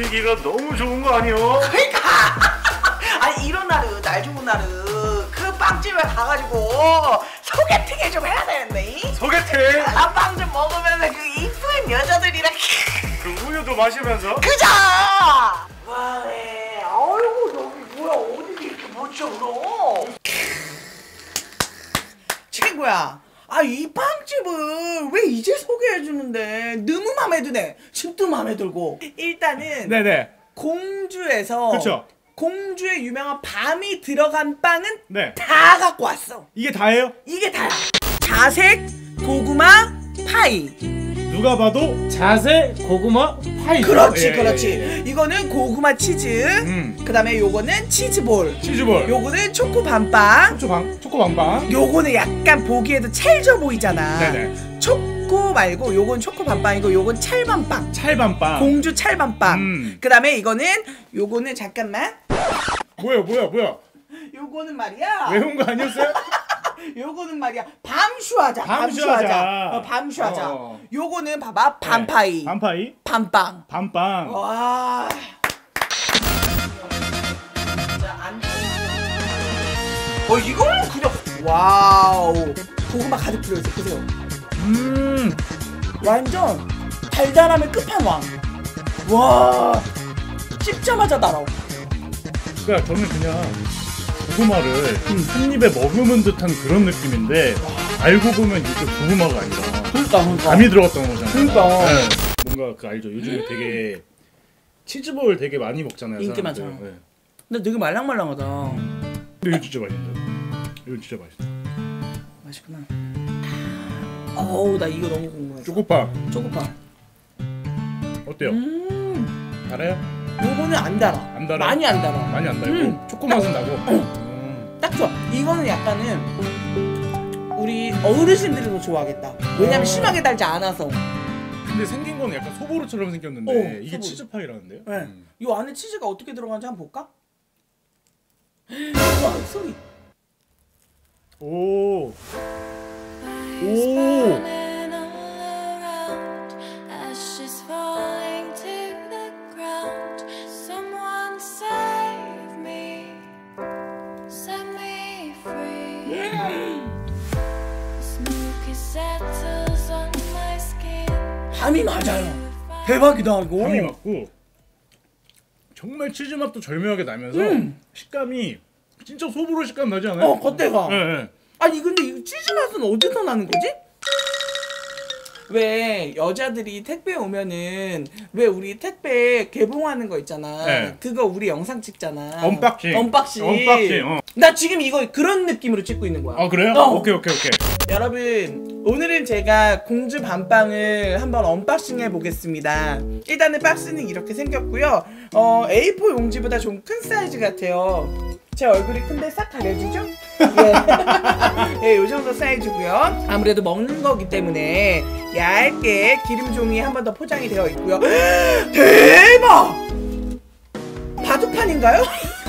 분위기가 너무 좋은 거 아니요? 그러니까 아니 이런 날은 날 좋은 날은 그 빵집에 가가지고 소개팅을 좀 해야 되는데. 소개팅? 아, 빵 좀 먹으면서 그 이쁜 여자들이랑 그 우유도 마시면서? 그죠? 와, 네. 아이고 여기 뭐야 어디 이렇게 멋져 울어? 친구야, 아 이 빵집을 왜 이제 소개해주는데? 너무 마음에 드네. 집도 마음에 들고. 일단은 네네. 공주에서 그쵸. 공주의 유명한 밤이 들어간 빵은 네. 다 갖고 왔어. 이게 다예요? 이게 다야. 자색 고구마 파이. 누가 봐도 자세 고구마 파이. 그렇지, 예, 그렇지. 예, 예. 이거는 고구마 치즈. 그다음에 요거는 치즈볼. 치즈볼. 요거는 초코 밤빵. 초코 밤빵. 요거는 약간 보기에도 찰져 보이잖아. 네네. 초코 말고 요건 초코 밤빵이고 요건 찰밤빵. 찰밤빵. 공주 찰밤빵. 그다음에 요거는 잠깐만. 뭐야? 요거는 말이야. 외운 거 아니었어요? 요거는 말이야 밤슈하자. 밤슈하자. 요거는 봐봐 밤파이. 네. 밤파이. 밤빵. 밤빵. 와. 이거는 그냥 와우. 고구마 가득 들어있어. 보세요. 완전 달달함의 끝판왕. 와. 씹자마자 달아. 그러니까 저는 그냥 고구마를 한 입에 머금은 듯한 그런 느낌인데 알고 보면 이게 고구마가 아니라 그러니까 밤이 들어갔던 거잖아요. 그러니까. 네. 뭔가 그 알죠? 요즘에 되게 치즈볼 되게 많이 먹잖아요. 인기 사람들. 많잖아. 네. 근데 되게 말랑말랑하다. 근데 이거 진짜 맛있는데. 이거 진짜 맛있어. 맛있구나. 어우, 나 이거 너무 궁금해. 초코빵 초코빵. 어때요? 달아요? 요거는 안 달아. 안 달아? 많이 안 달아. 많이 안 달고 초코 맛은 나고. 딱 좋아. 이거는 약간은 우리 어르신들이 더 좋아하겠다. 왜냐면 심하게 달지 않아서. 근데 생긴 거는 약간 소보루처럼 생겼는데 이게 소보루. 치즈파이라는데요? 네. 요 안에 치즈가 어떻게 들어가는지 한번 볼까? 와, 소리. 오. 밤이 맞아요. 대박이다 이거. 밤이 맞고 정말 치즈 맛도 절묘하게 나면서 식감이 진짜 소보루 식감 나지 않아요? 겉에가. 네. 아니 근데 이 치즈 맛은 어디서 나는 거지? 왜 여자들이 택배 오면은 왜 우리 택배 개봉하는 거 있잖아. 네. 그거 우리 영상 찍잖아. 언박싱. 언박싱. 나 지금 이거 그런 느낌으로 찍고 있는 거야. 아 그래요? 오케이. 여러분 오늘은 제가 공주 밤빵을 한번 언박싱 해보겠습니다. 일단은 박스는 이렇게 생겼고요. A4 용지보다 좀 큰 사이즈 같아요. 제 얼굴이 큰데 싹 가려지죠? 예, 요 정도 사이즈고요. 아무래도 먹는 거기 때문에 얇게 기름 종이에 한 번 더 포장이 되어 있고요. 대박! 바둑판인가요?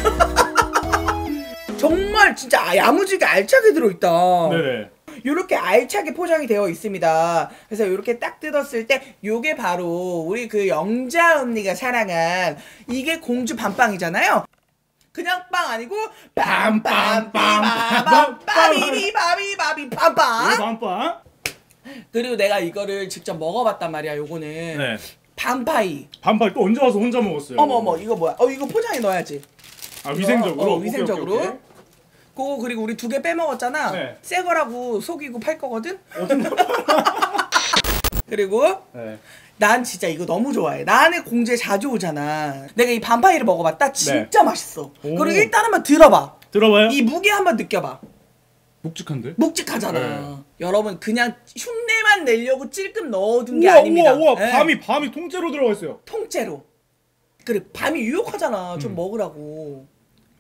정말 진짜 야무지게 알차게 들어있다. 네네. 요렇게 알차게 포장이 되어 있습니다. 그래서 요렇게 딱 뜯었을 때 요게 바로 우리 그 영자 언니가 사랑한 이게 공주 밤빵이잖아요. 그냥 빵 아니고 빰빰빰빰빰 빠비리바비바비 빰빵. 밤빵. 그리고 내가 이거를 직접 먹어봤단 말이야. 요거는 네. 밤파이. 밤빵 또 언제 와서 혼자 먹었어요? 어머 이거 뭐야? 이거 포장에 넣어야지. 아 위생적으로? 위생적으로. 오케이. 그거 그리고 우리 2개 빼먹었잖아. 네. 새 거라고 속이고 팔 거거든? 그리고 난 진짜 이거 너무 좋아해. 나는 공주에 자주 오잖아. 내가 이 밤파이를 먹어봤다. 진짜 맛있어. 그리고 일단 한번 들어봐. 들어봐요? 이 무게 한번 느껴봐. 묵직한데? 묵직하잖아. 여러분 그냥 흉내만 내려고 찔끔 넣어둔 게 아닙니다. 우와. 밤이 통째로 들어가 있어요. 통째로. 그래 밤이 유혹하잖아. 좀 먹으라고.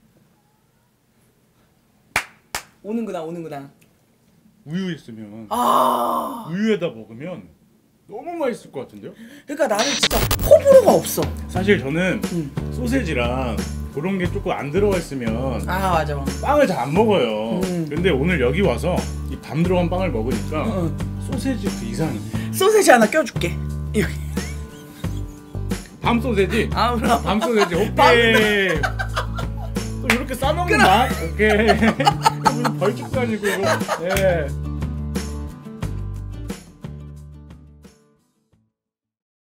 오는구나. 우유 있으면 아. 우유에다 먹으면 너무 맛있을 것 같은데요? 그러니까 나는 진짜 호불호가 없어. 사실 저는 소세지랑 그런 게 조금 안 들어가 있으면 맞아. 빵을 잘 안 먹어요. 근데 오늘 여기 와서 이 밤 들어간 빵을 먹으니까 소세지 그 이상이. 소세지 하나 껴줄게. 여기. 밤 소세지. 아 그럼 밤 소세지. 오케이. 또 이렇게 싸먹는 맛. 오케이. 무슨 벌집도 아니고. 예.